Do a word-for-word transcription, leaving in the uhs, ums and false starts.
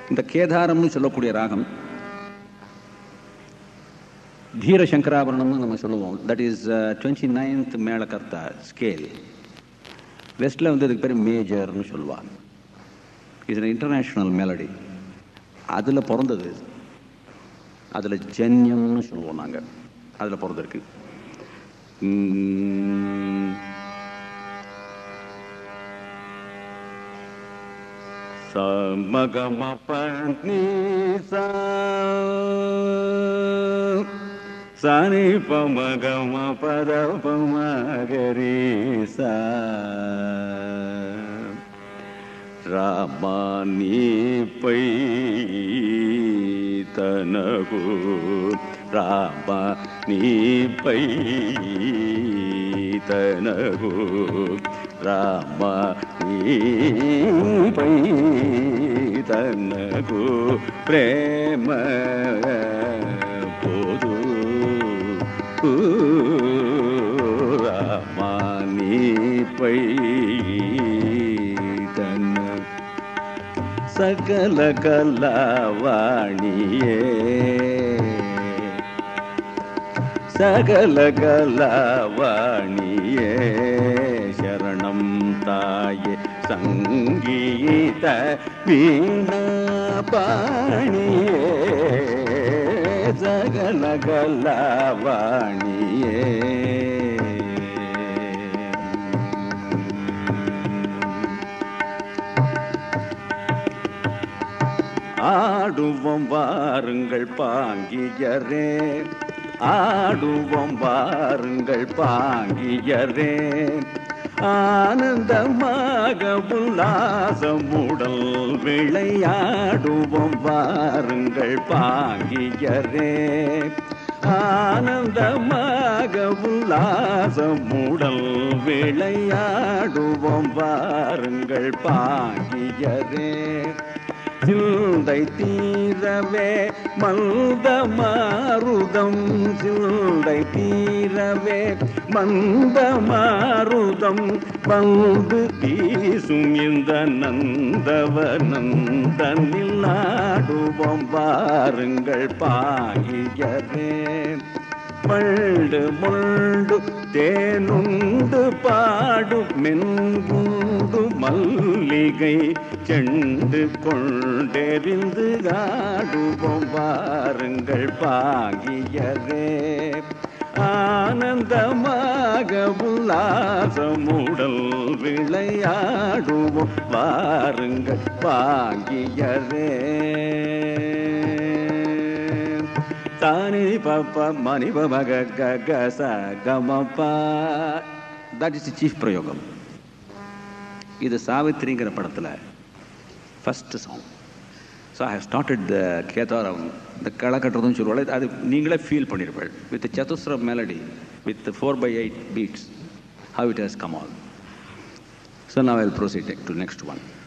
இந்த கேதாரம்னு சொல்லக்கூடிய ராகம் தீர சங்கராபரணம்னு நம்ம சொல்லுவோம். That is twenty ninth melakarta scale. வெஸ்டில் வந்து இதுக்கு பேர் மேஜர்னு சொல்லுவாங்க. இது இன்டர்நேஷ்னல் மெலடி. அதில் பிறந்தது, அதில் ஜன்யம்னு சொல்லுவோம் நாங்கள். அதில் பிறந்திருக்கு. மகம பனி சனி பமகம பத பமகரி சா ராமானி பை தனகு ராமா நீ பை தனகு ராமா நீ பை தனகு பிரேம போது ராமா நீ பை தன சகல கலாவாணியே சகல கலாவாணியே சரணம் தாயே சங்கீத வீணா பாணியே சகல கலாவாணியே ஆடுவோம் வாருங்கள் பாங்கியரே ஆடுவோம் வாருங்கள் பாங்கியரே ஆனந்தமாக உல்லாசமுடல் விளையாடுவோம் வாருங்கள் பாங்கியரே ஆனந்தமாக உல்லாசமுடல் விளையாடுவோம் வாருங்கள் பாங்கியரே சிந்தை தீரவே மந்த மாருதம் சிந்தை தீரவே மந்த மாருதம் வந்து வீசும் இந்த நந்தவனந்தனில் ஆடுவோம் வாருங்கள் பாங்கியரே மண்டு முண்டு தேனுண்டு பாடு மென்குண்டு மல்லிகை செண்டு கொண்டெறிந்து ஆடுவோம் வாருங்கள் பாங்கியரே ஆனந்தமாக உல்லாசமுடல் விளையாடுவோம் வாருங்கள் பாங்கியரே தானி பப்ப மணி பமக க ச கமப்பா. That is the chief prayogam. இது சாவித்திரிங்கிற படத்தில் first song. So I have started the Kedaram. இந்த களை கட்டுறதுன்னு சொல்லுவாள். அது நீங்களே ஃபீல் பண்ணியிருப்பேள். With chatusra melody with four by eight beats how it has come all. So now I will proceed to next one.